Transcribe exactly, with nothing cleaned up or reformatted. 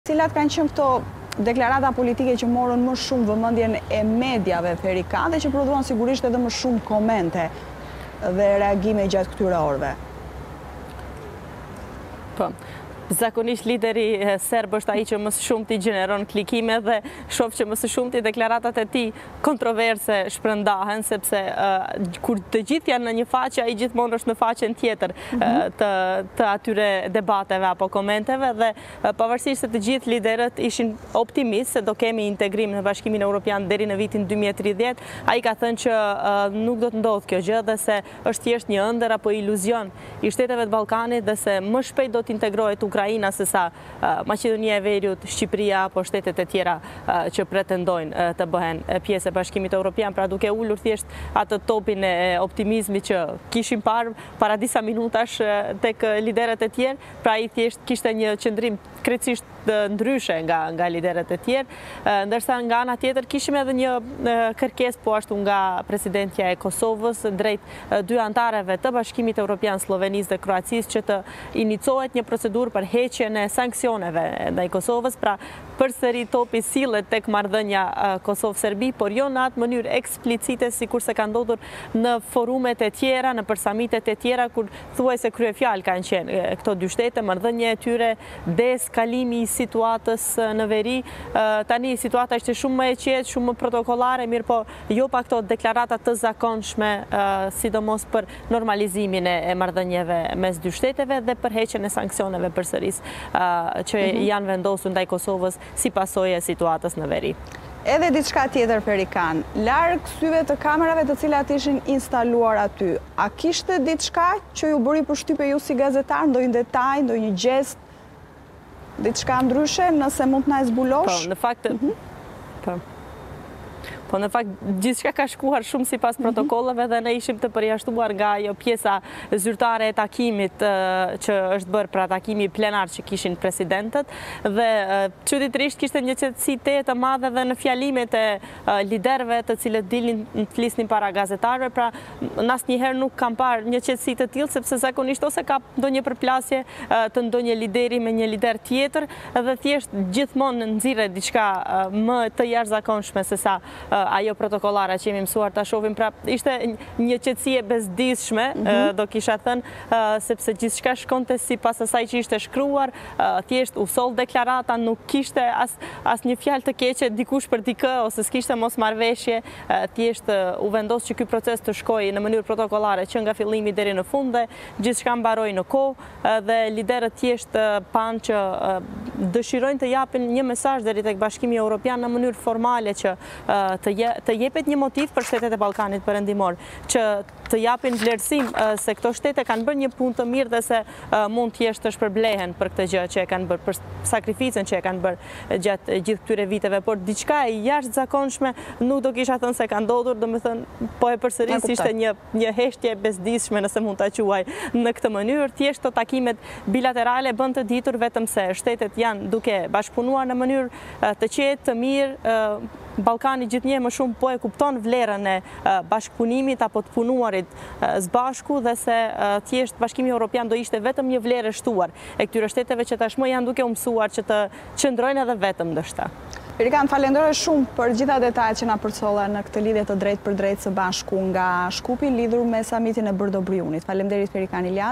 Cilat kanë qenë këto deklarata politike që morën më shumë vëmendjen e mediave Perikan dhe që prodhuan sigurisht edhe më shumë komente dhe reagime gjatë këtyre orëve? Po. Zakonisht lideri serb është ai që më së shumti gjeneron klikime dhe shoh që më së shumti deklaratat e tij kontroverse shpërndahen sepse uh, kur të gjithë janë në një faqe, ai gjithmonë është në faqen tjetër mm -hmm. uh, të, të atyre debateve apo komenteve dhe uh, pavarësisht se të gjithë liderët ishin optimistë se do kemi integrim në Bashkimin Evropian deri në vitin dy mijë e tridhjetë, ai ka thënë që uh, nuk do të ndodhë kjo gjë dhe se është thjesht një ëndër apo iluzion i shteteve të Ballkanit dhe se më shpejt do të integrohet Ukraina se sa uh, Maqedonia e Veriut, Shqipëria apo shtetet e tjera uh, që pretendojnë uh, të bëhen uh, pjesë e Bashkimit Evropian, pra duke ulur thjesht atë topin e optimizmit që kishim parë para disa minutash uh, tek liderët e tjerë, pra ai thjesht kishte një qëndrim krejtësisht ndryshe nga, nga liderët e tjerë, uh, ndërsa nga ana tjetër kishim edhe një uh, kërkesë po ashtu nga presidentja e Kosovës drejt uh, dy antareve të Bashkimit Evropian, Slovenisë dhe Kroacisë, që të inicohet një procedurë për heqjen e sanksioneve ndaj Kosovës, pra përsëri topi sillet tek marrëdhënia Kosovë-Serbi, por jo në atë mënyrë eksplicite sikur se ka ndodhur në forumet e tjera, në përsamitet e tjera kur thuajse kryefjalë kanë qenë këto dy shtete, marrëdhënia e tyre, deeskalimi i situatës në veri. Tani situata ishte shumë më e qetë, shumë më protokollare, mirë po jo pa këto deklarata të zakonshme, sidomos për normalizimin e marrëdhënieve mes dy shteteve dhe për heqjen e sanksioneve përsëris që janë vendosur ndaj Kosovës si pasojë e situatës në veri. Edhe diçka tjetër Perikan, larg syve të kamerave të cilat ishin instaluar aty, a kishte diçka që ju bëri përshtypje ju si gazetar, ndonjë detaj, ndonjë gjest, diçka ndryshe, nëse mund të na zbulosh? Po, në fakt, po. Po në fakt, gjithçka ka shkuar shumë sipas protokolleve dhe ne ishim të përjashtuar nga ajo pjesa zyrtare e takimit që është bërë, pra takimi plenar që kishin presidentët dhe çuditërisht kishte një qetësi të madhe dhe në fjalimet e liderëve të cilët dilnin të flisnin para gazetarëve, pra asnjëherë nuk kam parë një qetësi të tillë sepse zakonisht ose ka ndonjë përplasje të ndonjë lideri me një lider tjetër dhe thjesht gjithmonë nxirret diçka më të jashtëzakonshme se sa ajo protokollara që jemi mësuar ta shohim, pra ishte një qetësi e bezdishme, mm -hmm. do kisha thënë, sepse gjithçka shkonte sipas asaj që ishte shkruar, thjesht u soll deklarata, nuk kishte as asnjë fjalë të keqe dikush për dikë ose s'kishte mosmarrveshje, thjesht u vendos që ky proces të shkojë në mënyrë protokollare që nga fillimi deri në fund dhe gjithçka mbaroi në kohë dhe liderët thjesht panë që dëshirojnë të japin një mesazh deri tek Bashkimi Evropian në mënyrë formale që të të jepet një motiv për shtetet e Ballkanit perëndimor, që të japin vlerësim se këto shtete kanë bërë një punë të mirë dhe se mund thjesht të shpërblehen për këtë gjë që e kanë bërë, për sakrificën që e kanë bërë gjatë gjithë këtyre viteve, por diçka e jashtëzakonshme nuk do kisha thënë se ka ndodhur, domethënë po e përsëris ishte një një heshtje bezdishme, nëse mund ta quaj në këtë mënyrë, thjesht to takimet bilaterale bën të ditur vetëm se shtetet janë duke bashkëpunuar në mënyrë të qetë, të mirë. Ballkani gjithnjë më shumë po e kupton vlerën e bashkëpunimit apo të punuarit së bashku dhe se thjesht Bashkimi Evropian do ishte vetëm një vlerë e shtuar e këtyre shteteve që tashmë janë duke u mësuar që të qëndrojnë edhe vetëm ndoshta. Perikan, falenderoj shumë për gjitha detajet që na përcolla në këtë lidhje të drejtë për drejtë së bashku nga Shkupi lidhur me samitin e Bërdo Briunit. Faleminderit Perikan Ilias.